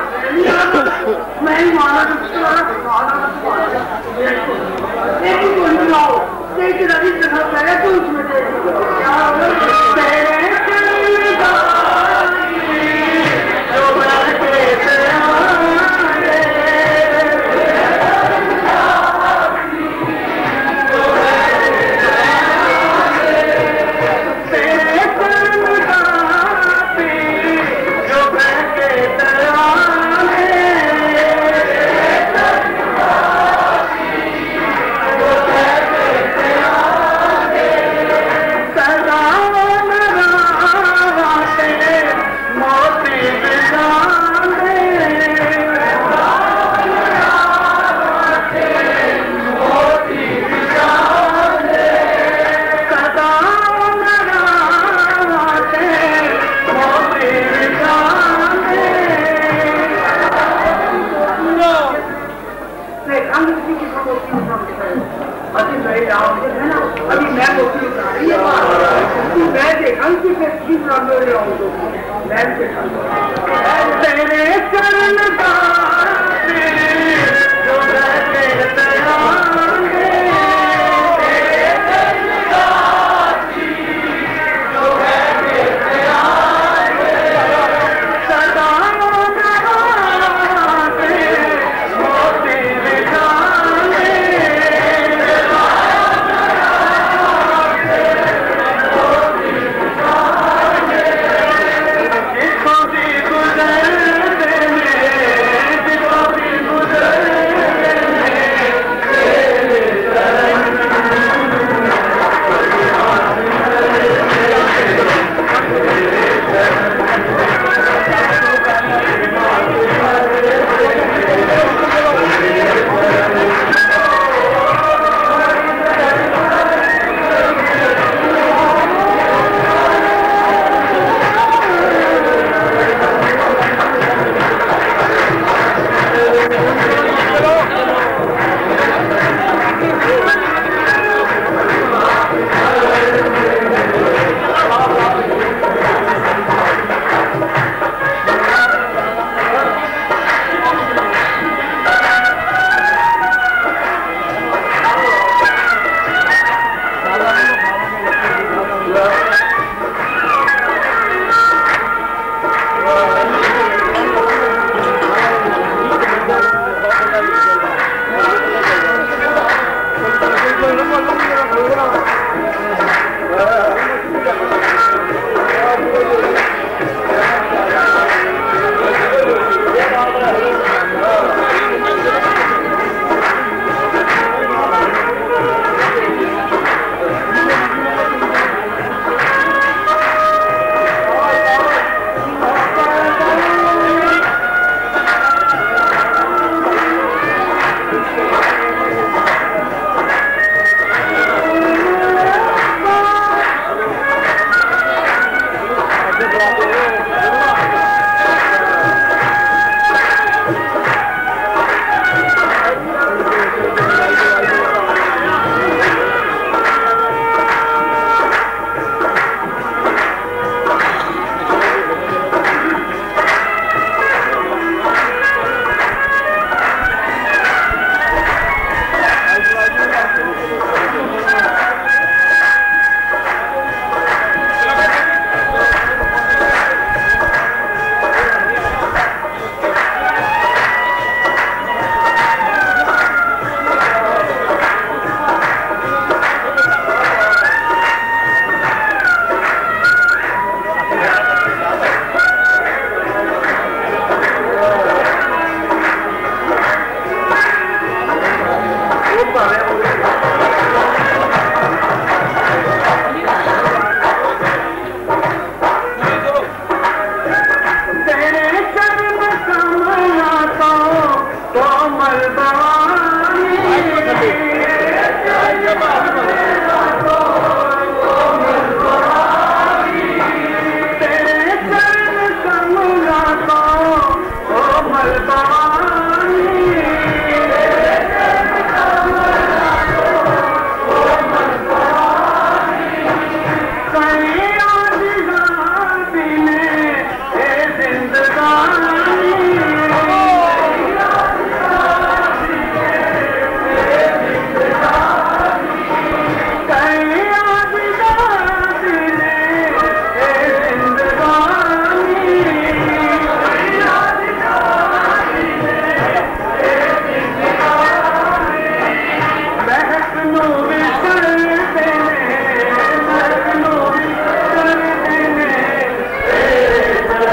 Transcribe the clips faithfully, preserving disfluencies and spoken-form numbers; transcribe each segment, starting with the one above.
मैं ही माना रवि जगह पहले तो उसमें अभी मैं बोलती हूँ मैं देखा मैं तेरे चरण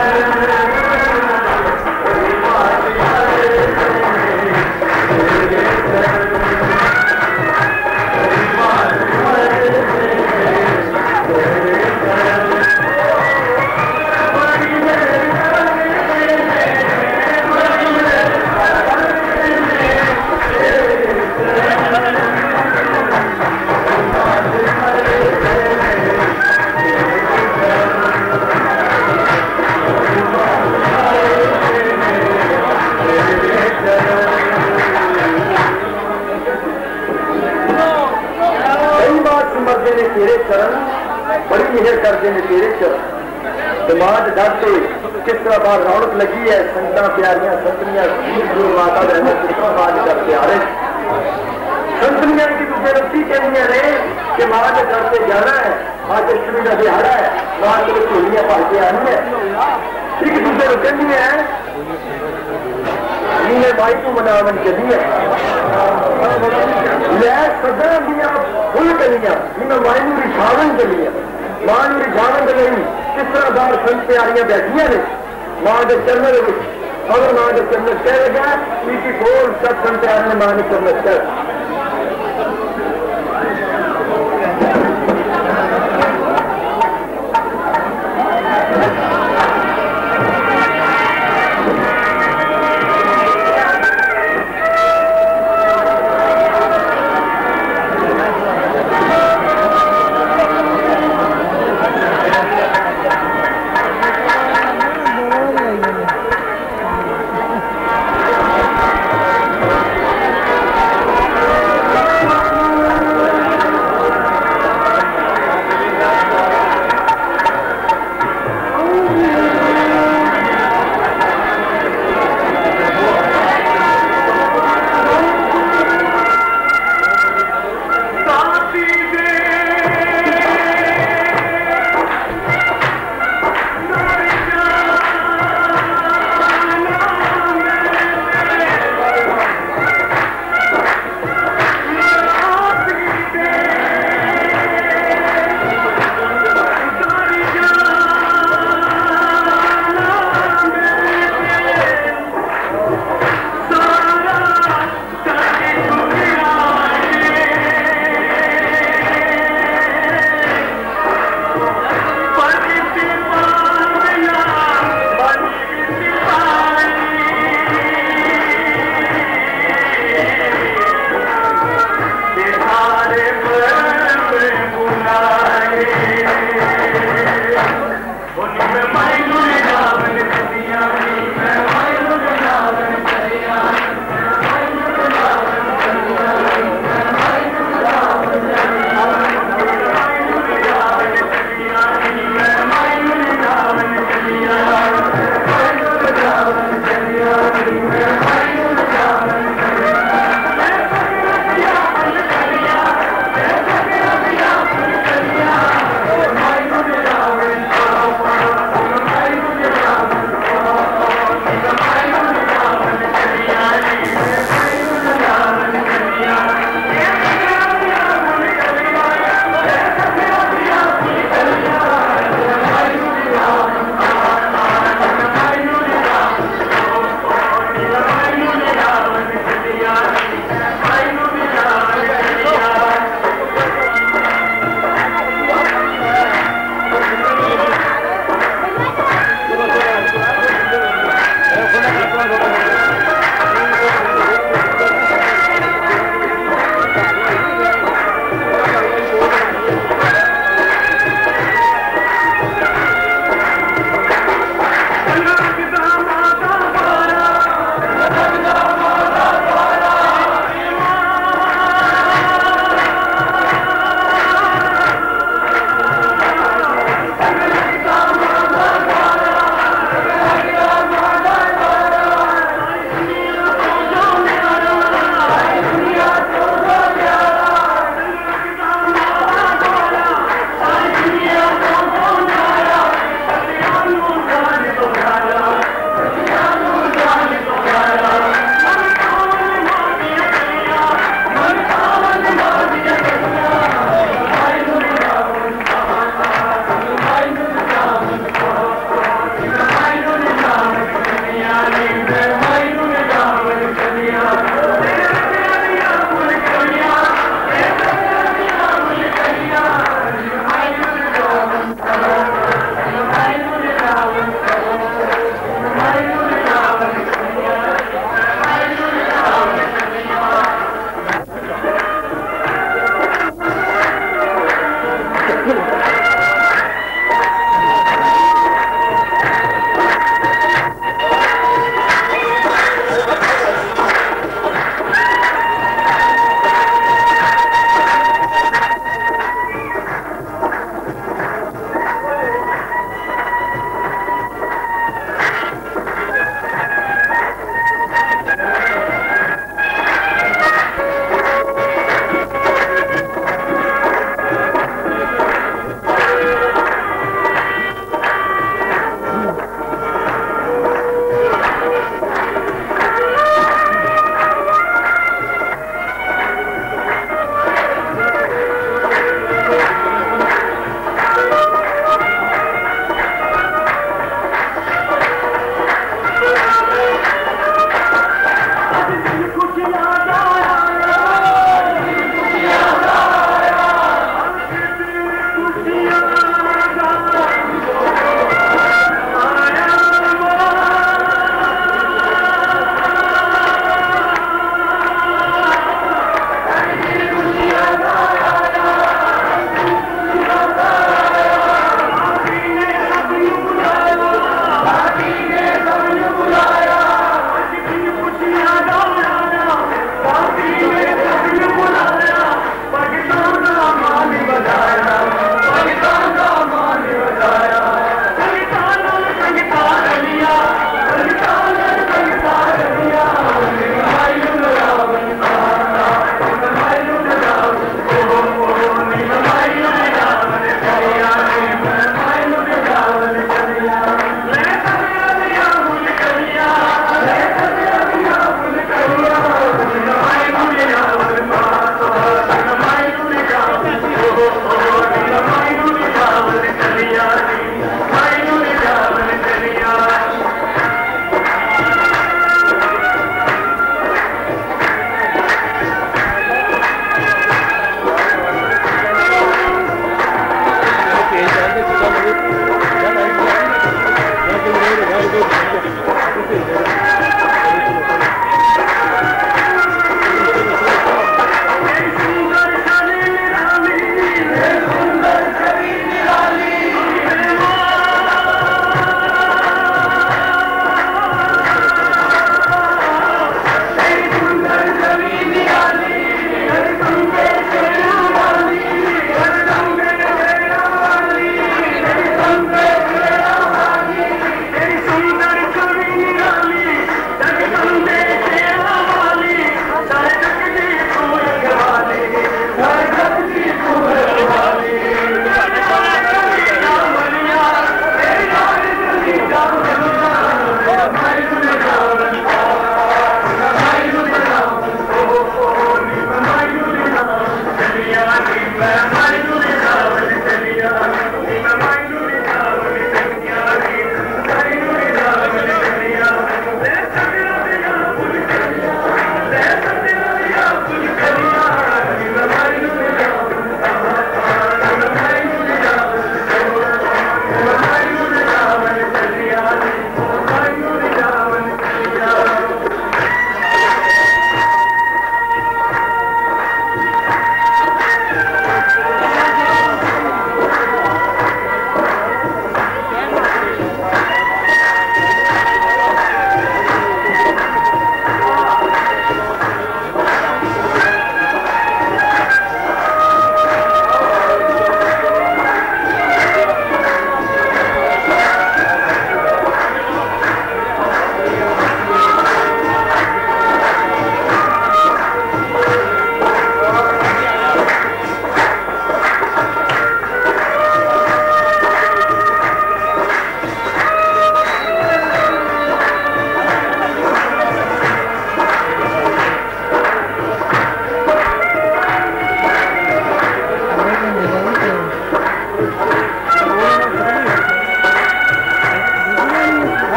बड़ी मेहर करते हैं तेरे चरण दिमाग डरते किस तरह बार रौनक लगी है संगतां प्यारियां संतनियां गुरु माता बहन किस तरह बात करते आ रहे संतनियां की दूसरे रस्सी कहनी ने कि मां के दर से जाना है आज अष्टमी का दिहाड़ा है मां को झोलियां भर के आनी है एक दूसरे को कहनी है नीले माई को मनावन चली है लै सदा दियां फुल कलियां जिन्हें माई को रिझावन चली है मां को रिझावन के लिए किस तरह बार संत प्यारियां बैठिया ने मां के चरणों में अगर मां के चरण कह लगा कि बोल सब संत प्यार ने मां के चरण कह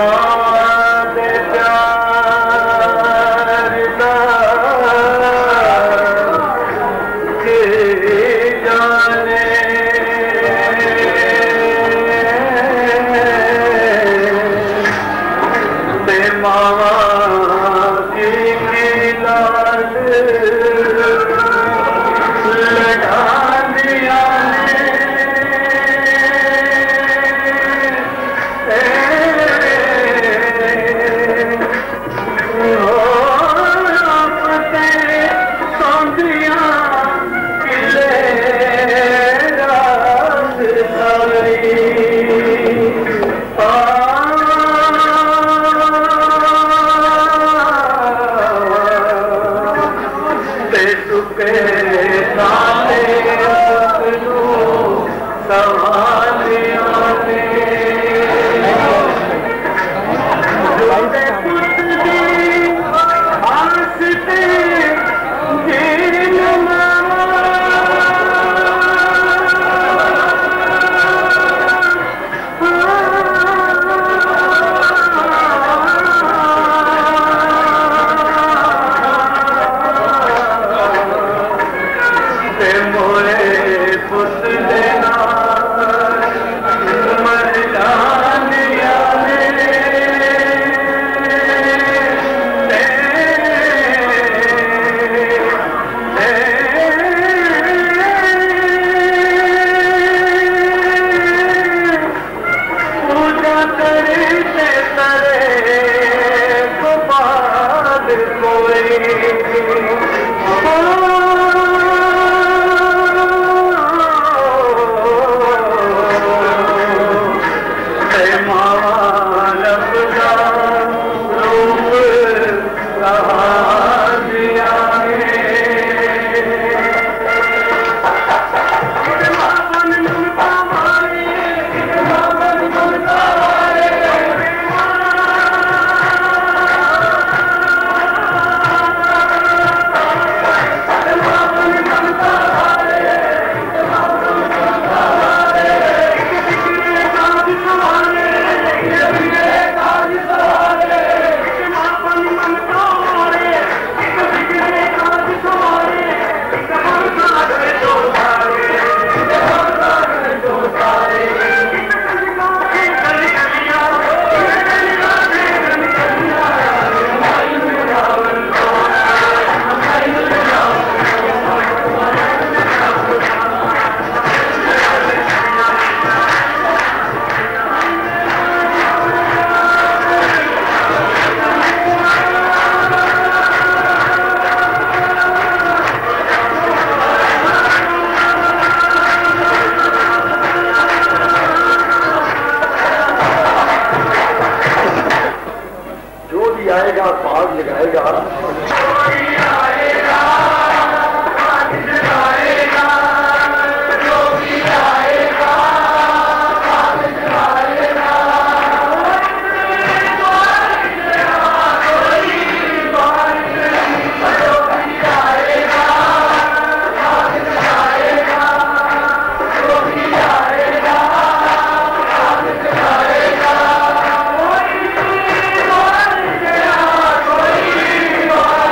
Bye.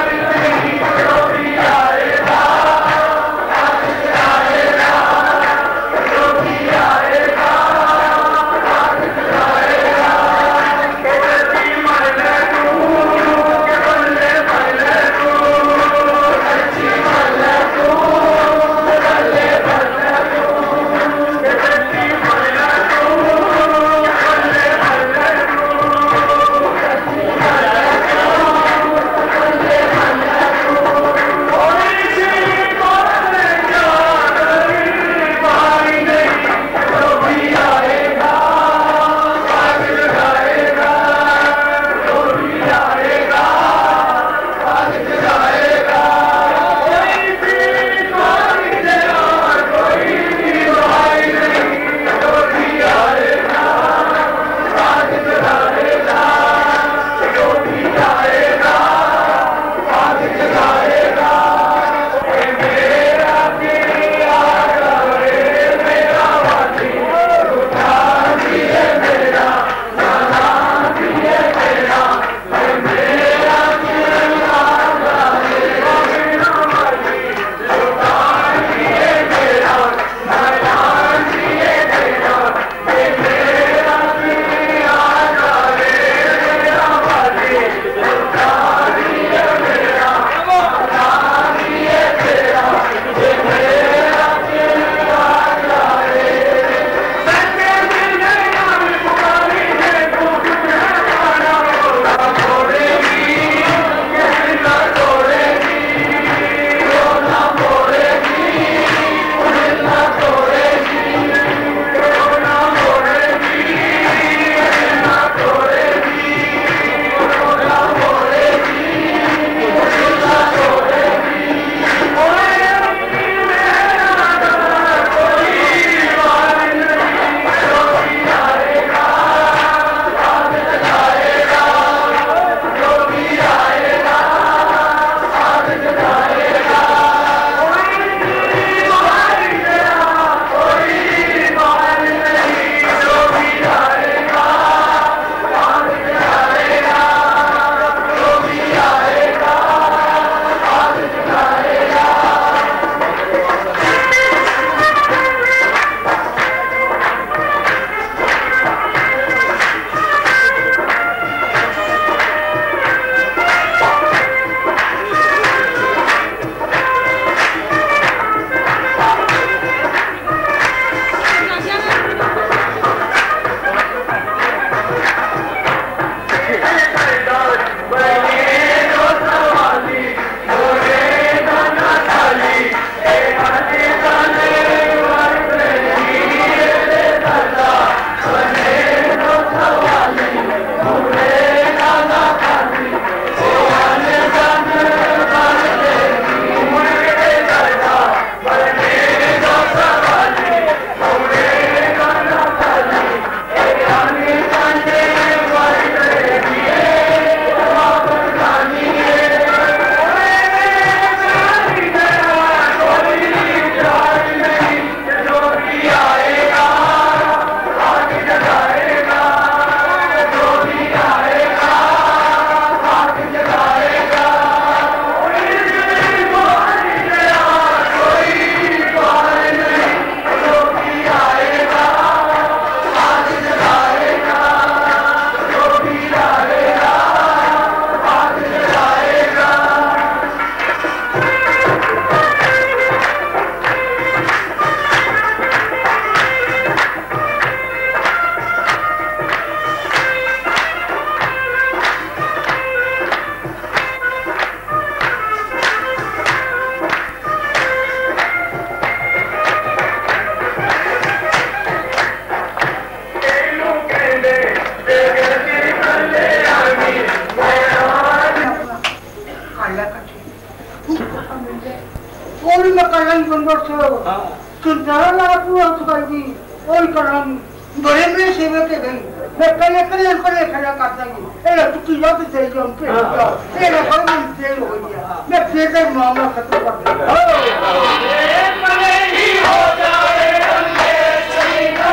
टाइम बंदर से सुनता लगा पूरा सुधारी और करम बड़े में सेवा के गई मैं पहले करे करे खड़ा कर देंगे ए तू की बात दे जो पे ए ना कोई नहीं दे हो गया मैं फिर से मामला खत्म कर दूंगा ए भले ही हो जाए अंधेर सैया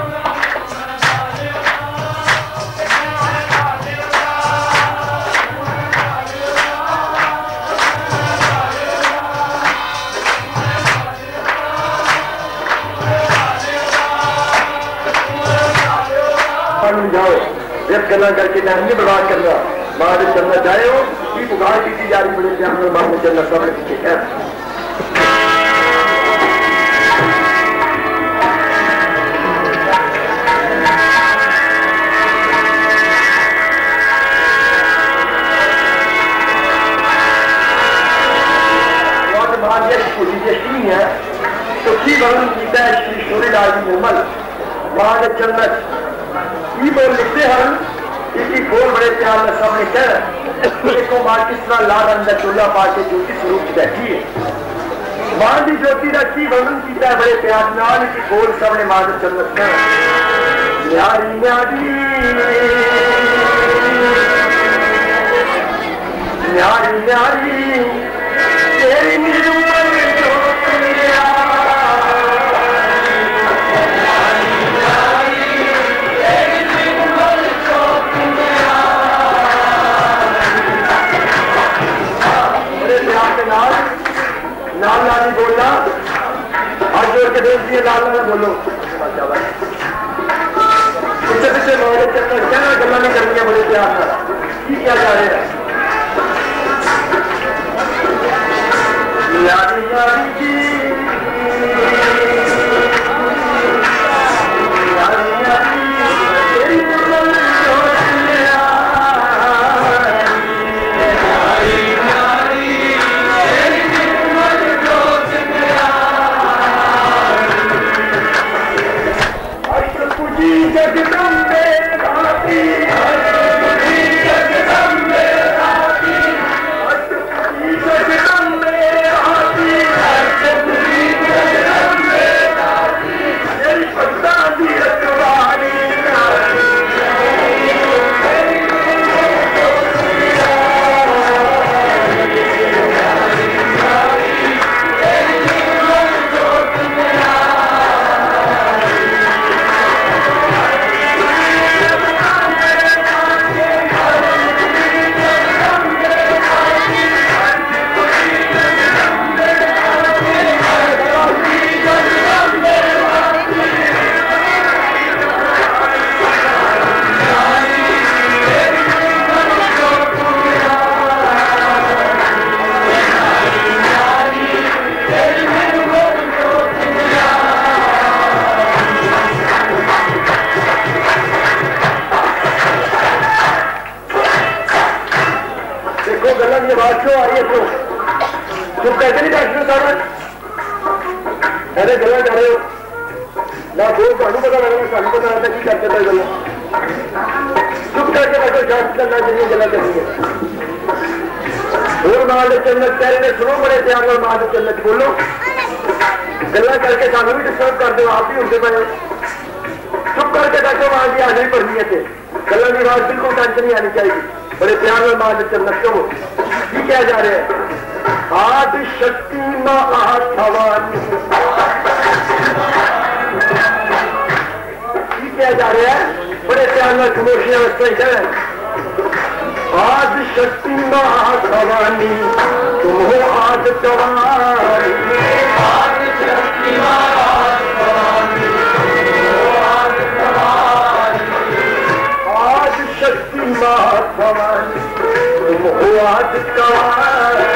जाओ एक गला करके टाइम नहीं बर्बाद करना मां ने चलना जाए हो की पुकार की जा रही बड़े ध्यान मां ने चलना सब ठीक है है तो की वर्णन किया है श्री सूर्यदास जी निर्मल मां ने चलना की बोल लिखते हैं इसकी खोल बड़े प्यार में सामने कह देखो मां किस तरह लाल अंदर चूल्हा पाके ज्योति स्वरूप बैठी है मां की ज्योति का की वर्णन किया है बड़े प्यार नाल की खोल सामने मां ने चलत न्यारी न्यारी न्यारी न्यारी तेरी निर्मल ज्योतिया नाल नाल बोलना आज जोड़ के देख दिए लाल नाल बोलो पीछे पीछे मोहरे चक्कर क्या गला नहीं करनी है बड़े प्यार की क्या जा रहे हैं यारी यारी जी यारी यारी तेरी निर्मल ज्योतिया जगदम्बे राती जगदम्बे राती जगदम्बे राती जगदम्बे राती तेरी भक्ता दी रखवाली गला जा रहे हो ना बोल तो पता लगना सानू पता लगता की करते थे गला चुप करके बैठो जांच करना चाहिए गला करनी है और मां जन्नत कह रहे सुनो बड़े प्यार और मां जन्नत बोलो गला करके सानू भी डिस्टर्ब कर दो आप भी होते पे चुप करके बैठो मां की हाजिरी पढ़नी है गला की बात बिल्कुल टेंशन नहीं आनी चाहिए बड़े प्यार और मां जन्नत कहो की क्या जा रहे हैं आदि शक्ति महाभवानी क्या जा रहे हैं बड़े प्यार में खमोशियां रखते हैं आदि शक्ति महाभवानी तुम हो आदि सवारी आदि शक्ति महाभवानी आदि शक्ति महाभवानी तुम हो आदि सवारी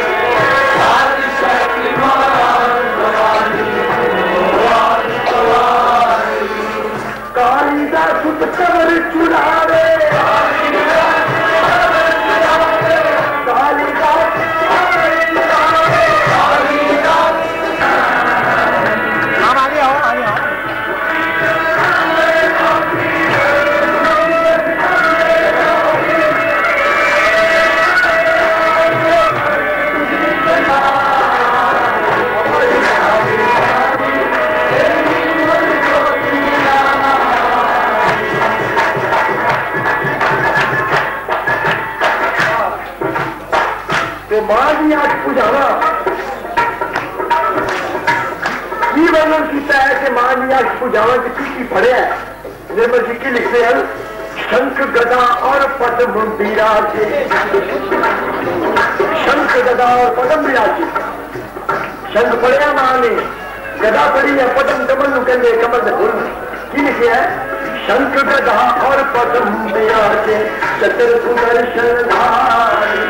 कालिदास कबर चुरावे कालिदास हम आगे आओ आगे आओ मां की अख बुझावा की वर्णन किया है कि मां की अख बुझावा की पढ़िया है। निर्मल जी की लिखते हैं शंख गदा और पद्म विराजे, शंख गदा और पद्म विराजे। शंख पढ़िया मां ने, गदा पढ़ी है, पद्म कमल कहते कमल के फूल की लिखे है शंख गदा और पद्म विराजे चतुर सुदर्शन धारी।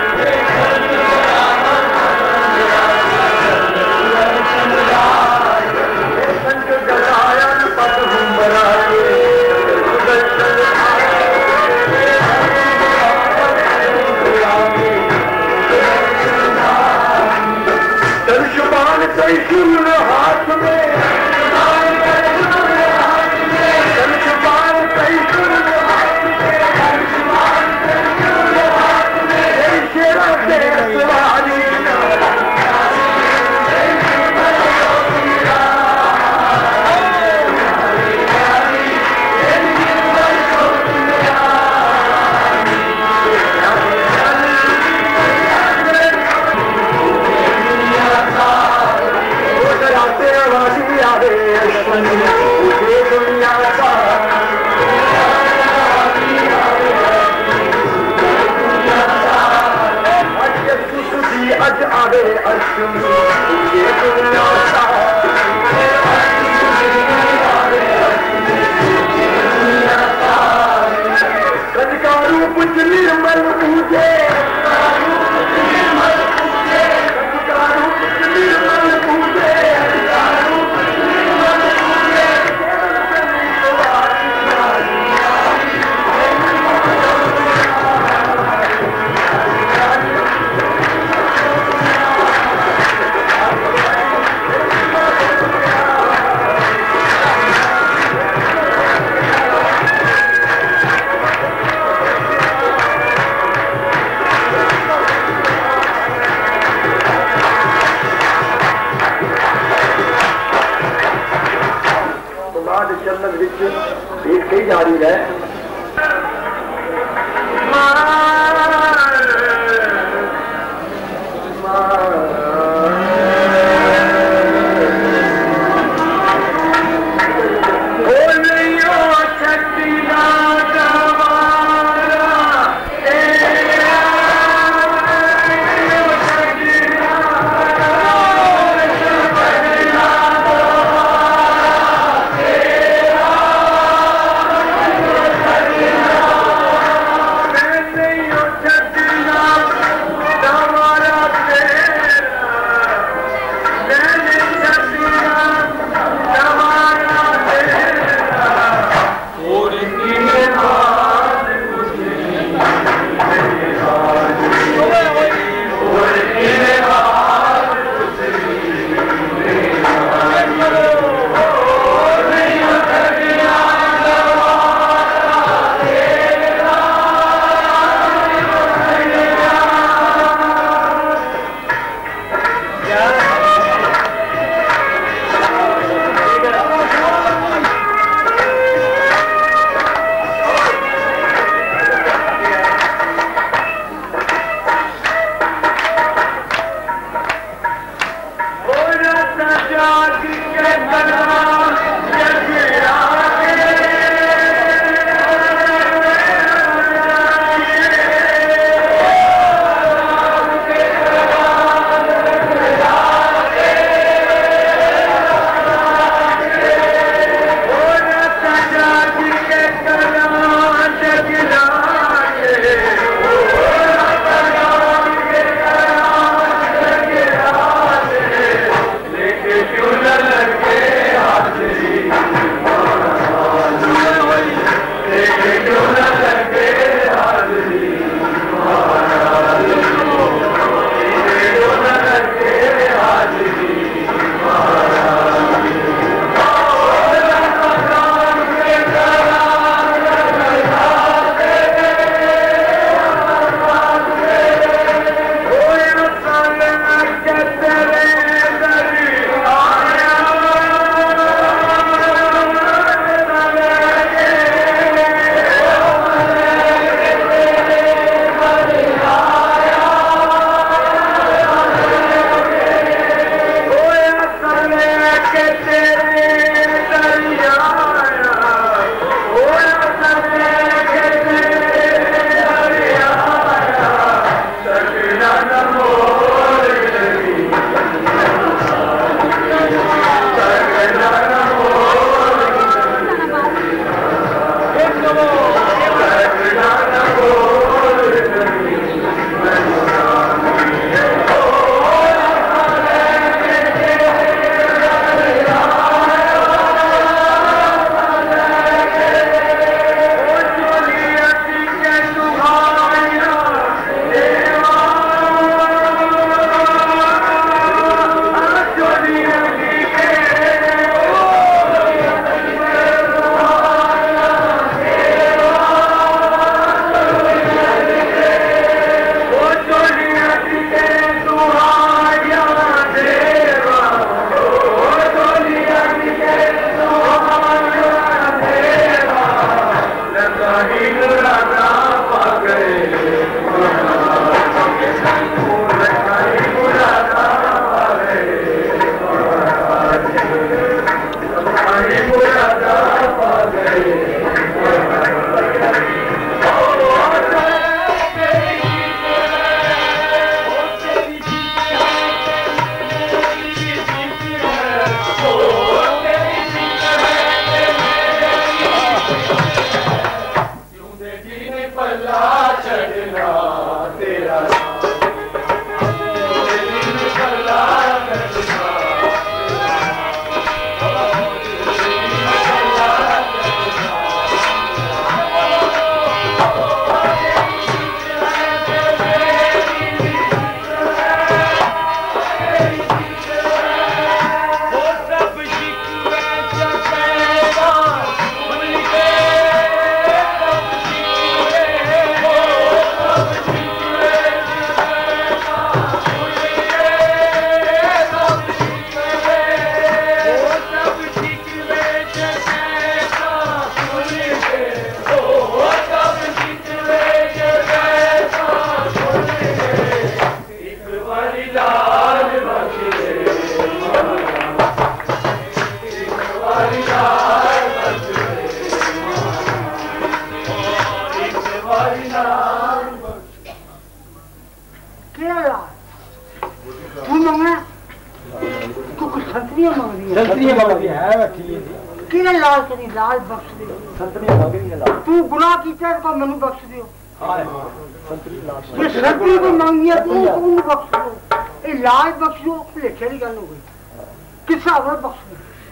शंख गदा और पद्म विराजे सुदर्शन धनुष्यबाण त्रिशूल हाथ में, धनुष्यबाण त्रिशूल हाथ में, शेरा से सवारी दुनिया का अज आवे अर्जुन ये दुनिया का कद का रूप निर्मल पूजे, कद का रूप निर्मल पूजे, किरा लाल तू मंगना तू कुछ संतरियां मंग रही है संतरियां मंग रही है बैठी है किरा लाल करी लाल बख्श दे संतरियां मंग रही है लाल तू गुनाह कीता को मैनू बख्श दियो हां संतरी लाल ये संतरी को मांगिया तू तू बख्श दो ए लाल बख्श दो लेखे दी गल हो गई किसा और बख्श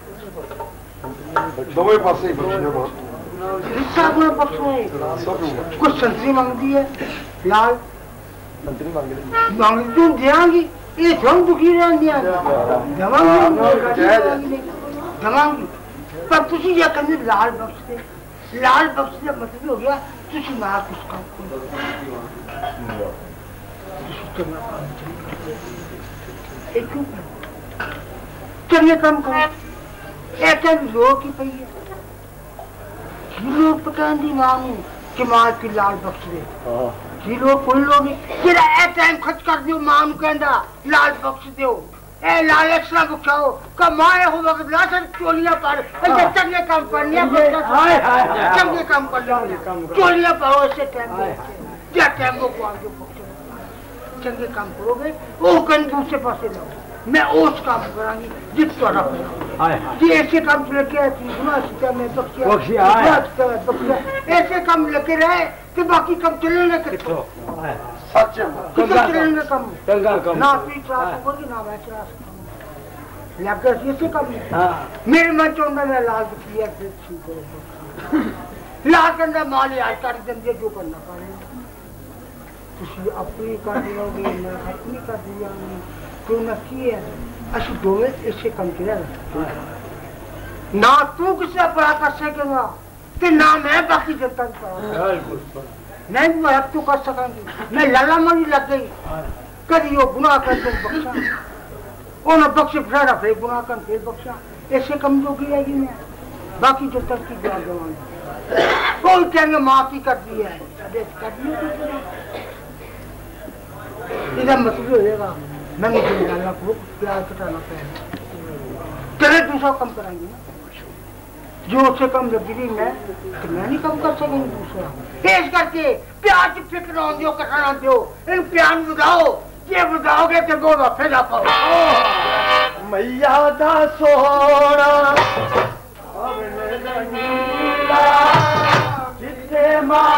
दोवें पासे बख्शने मां किसा को बख्श है कुछ संतरी मांगदी है लाल संतरी मांग रही मांग तू देंगी ये जों दुखी रहंदी है दवांगी दवांगी पर तुसी ये करनी लाल बख्श दे लाल बख्श का मतलब हो गया तुसी ना कुछ काम एक चलिए काम करो एक लोग की पई है लोग पकांदी मानू कि मां की लाल बख्श दे हां जी लोग कोई लोग तेरा ए टाइम खर्च कर दियो मां नु कहंदा लाल बख्श दियो ए लाल एक्स्ट्रा बख्शाओ कमाए हो वक्त लासन चोलियां पर ऐसे चंगे काम करनिया हाय हाय चंगे काम कर लो चोलियां पाओ ऐसे टाइम क्या टाइम को आगे चंगे काम करोगे वो कहीं दूसरे पासे लो मैं उस काम करांगी जिस तरह हाय हाय जी ऐसे काम लेके आती गुनाह सीता में बख्शिया बख्शिया ऐसे काम लेके रहे कि बाकी काम चले न करे सच चले न काम गंगा काम ना तू क्लास होगी ना मैं क्लास लगा ऐसे काम हां मेरे मन चोंदा मैं लाल बख्शिया से ठीक करो लाल कंदा माल यार कर देंगे जो करना पाए तुसी अपनी कर दोगे मैं अपनी कर दिया तो न किए असि दोवे ऐसे काम किया ना तू किसे पढ़ा कर सकेगा ते ना मैं बाकी जनता को पढ़ा नहीं मैं तू कर सकेंगी मैं लाला मनी लग गई कभी वो गुनाह कर तो बख्शा वो न बख्शे फिर फिर गुनाह कर फिर बख्शा ऐसे कम जो किया कि मैं बाकी जनता की जवाब दूंगा कोई कहेंगे माफी कर दी है कर दी इधर मतलब होगा मैं मुझे निकालना को प्यार कटाना पड़ेगा चले दूसरा कम कराएंगे ना जो उससे कम लगी रही मैं तो मैं नहीं कम कर सकेंगे दूसरा इस करके प्यार की फिक्र ना दो कटाना दो इन प्यार बुझाओ ये बुझाओगे तो दो फिर आप मैया दा सोना जिथे मां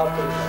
सलामत